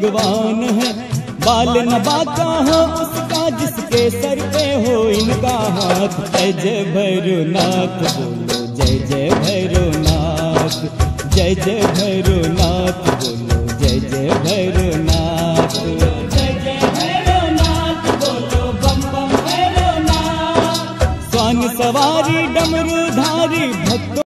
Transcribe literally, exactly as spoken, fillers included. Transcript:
भगवान है। बाल न बाका हो उसका जिसके सर पे हो इनका हाथ। जय जय भैरवनाथ बोलो जय जय भैरवनाथ, जय जय भैरवनाथ बोलो जय जय भैरवनाथ, जय जय भैरवनाथ बोलो बम बम भैरवनाथ। स्वान सवारी डमरू